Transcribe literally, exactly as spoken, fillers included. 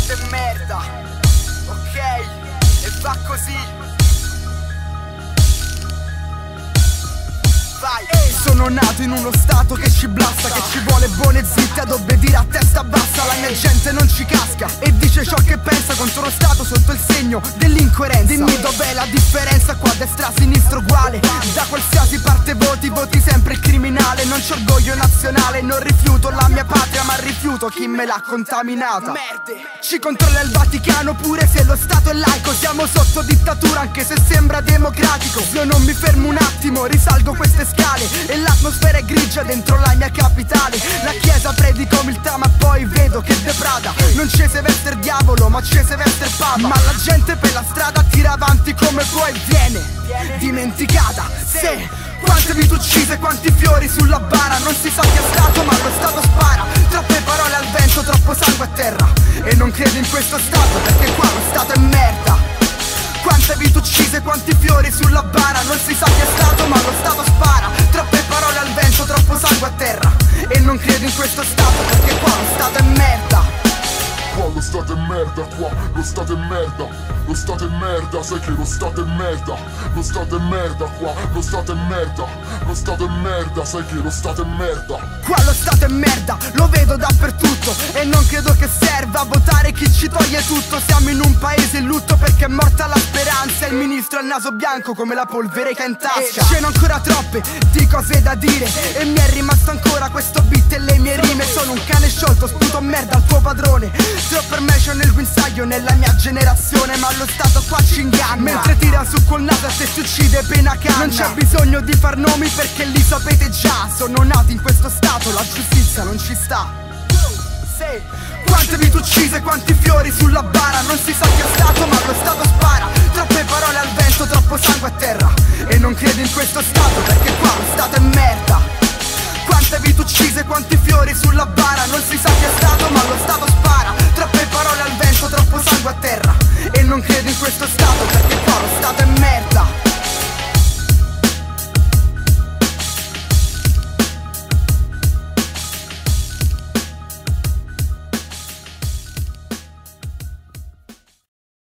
Stato è merda, ok? E va così. Vai. Sono nato in uno stato che ci blasta, che ci vuole buone zitte ad obbedire a testa bassa. La mia gente non ci casca e dice ciò che pensa contro lo stato sotto il segno dell'incoerenza. Dimmi dov'è la differenza qua, destra, sinistra uguale. Da qualsiasi parte voti, voti sempre il criminale. Non c'ho orgoglio nazionale, non rifiuto la mia patria, ma rifiuto chi me l'ha contaminata. Merde. Ci controlla il Vaticano pure se lo stato è laico. Siamo sotto dittatura anche se sembra democratico. Io non mi fermo un attimo, risalgo queste scale e l'atmosfera è grigia dentro la mia capitale. La chiesa predica umiltà ma poi vedo che deprada. Non c'è se vester diavolo ma c'è se vester papa. Ma la gente per la strada tira avanti come può e viene dimenticata. Se quante vite uccise, quanti fiori sulla bara. Non si sa chi è stato ma lo stato spara. Troppe parole al vento, troppo sangue a terra. E non credo in questo stato perché qua lo stato è merda. Quante vite uccise, quanti fiori sulla bara. Non si sa chi è stato ma lo stato spara. Troppe parole al vento, troppo sangue a terra. E non credo in questo stato perché qua lo stato è merda. Qua lo stato è merda, qua lo stato è merda. Lo stato è merda, sai che lo stato è merda. Lo stato è merda, qua lo stato è merda. Lo stato è merda, sai che lo stato è merda. Qua lo stato è merda, lo vedo dappertutto. E non credo che serva a votare chi ci toglie tutto. Siamo in un paese in lutto perché è morta la speranza. Il ministro ha il naso bianco come la polvere che ha in tasca. Ce n'ho ancora troppe di cose da dire e mi è rimasto ancora questo beat e le mie rime. Sono un cane sciolto, sputo merda al tuo padrone. Troppo me c'ho nel guinzaglio nella mia generazione. Ma lo stato qua ci inganna. Mentre tira su col naso a te ti uccide pena canna. Non c'è bisogno di far nomi perché li sapete già. Sono nati in questo stato, la giustizia non ci sta. Quante vite uccise, quanti fiori sulla bara. Non si sa chi è stato ma lo stato spara. Troppe parole al vento, troppo sangue a terra. E non credo in questo stato perché qua lo stato è merda. Quante vite uccise, quanti fiori sulla bara. Non si sa chi è stato ma lo stato spara. Troppe parole al vento, troppo sangue a terra. E non credo in questo stato perché qua lo stato è merda.